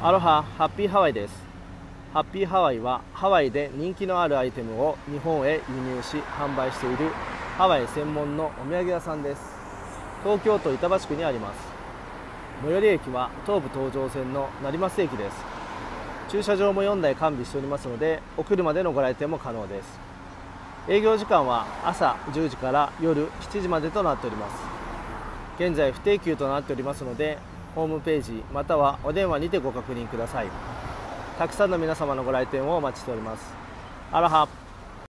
アロハ、ハッピーハワイです。ハッピーハワイはハワイで人気のあるアイテムを日本へ輸入し販売しているハワイ専門のお土産屋さんです。東京都板橋区にあります。最寄り駅は東武東上線の成増駅です。駐車場も4台完備しておりますので、お車でのご来店も可能です。営業時間は朝10時から夜7時までとなっております。現在不定休となっておりますので、ホームページまたはお電話にてご確認ください。たくさんの皆様のご来店をお待ちしております。アロハ。